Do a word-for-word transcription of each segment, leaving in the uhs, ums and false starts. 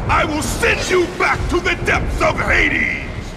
I will send you back to the depths of Hades!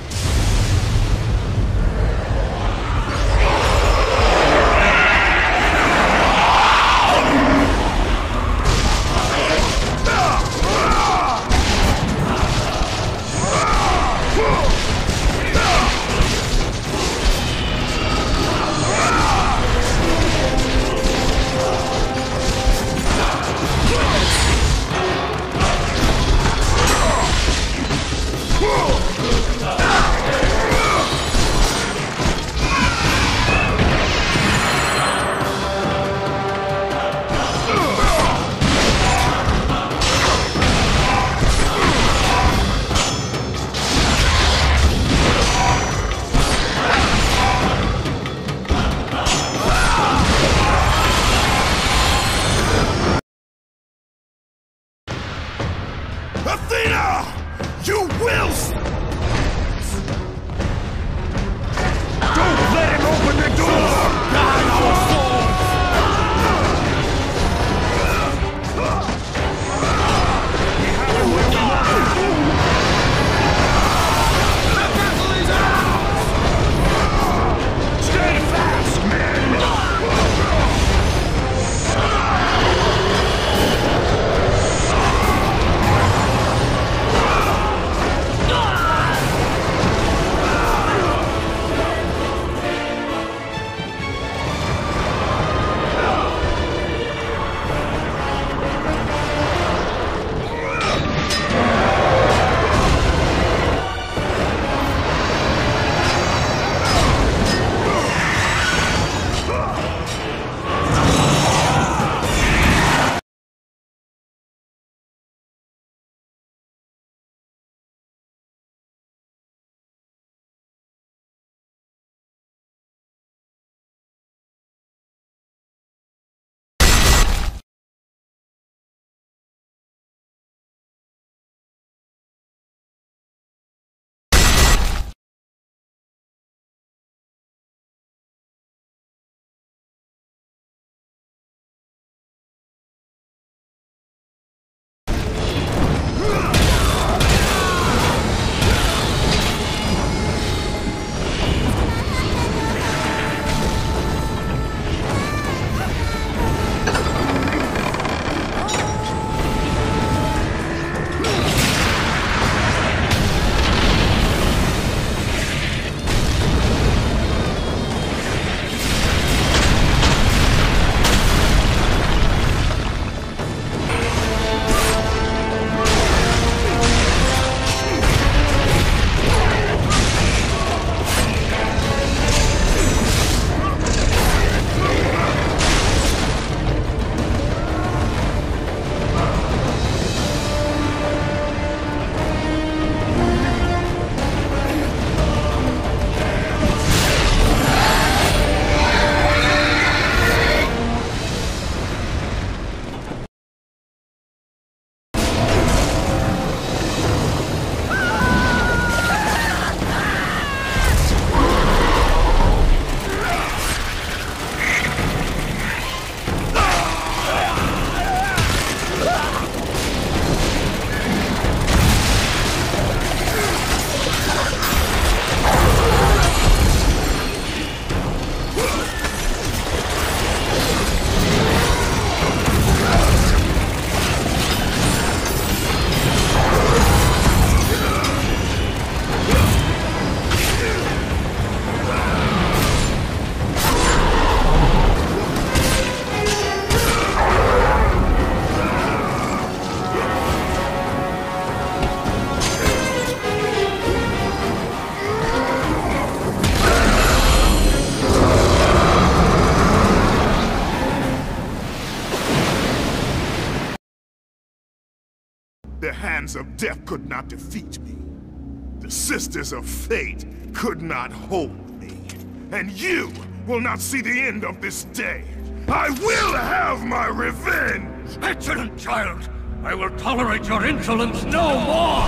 The hands of death could not defeat me. The sisters of fate could not hold me. And you will not see the end of this day. I will have my revenge! Excellent child! I will tolerate your insolence no more!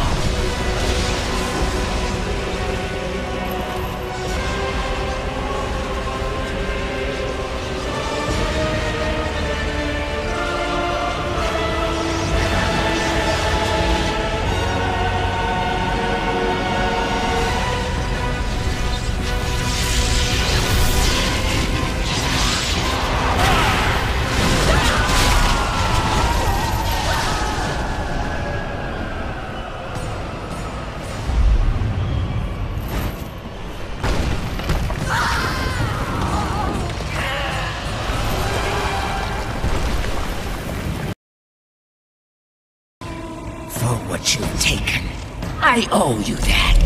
for what you've taken. I owe you that.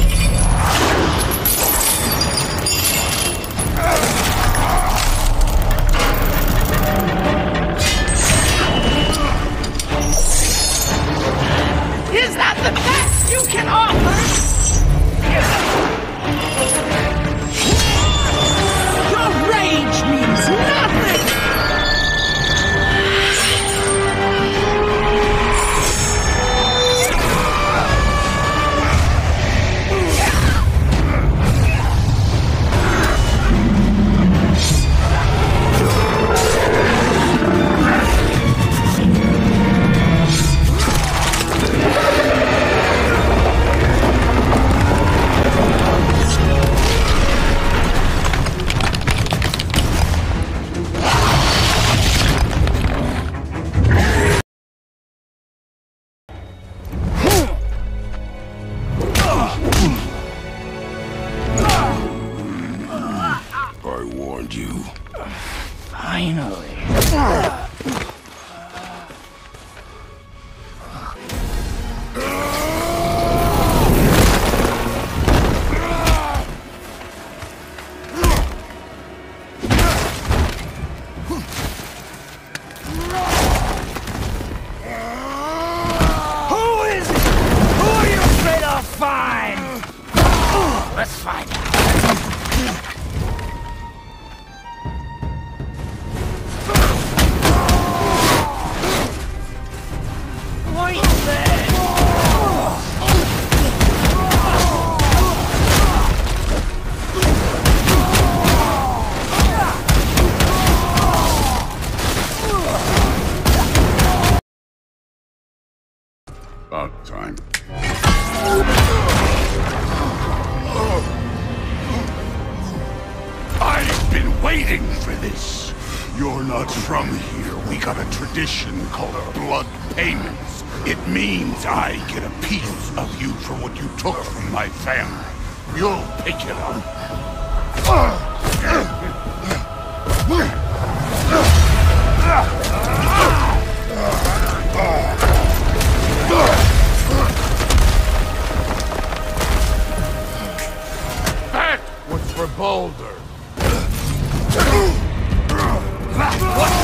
Is that the best you can offer? Your rage means nothing! About time. I've been waiting for this. You're not from here. We got a tradition called blood payments. It means I get a piece of you for what you took from my family. You'll pick it up. That was for Boulder. What?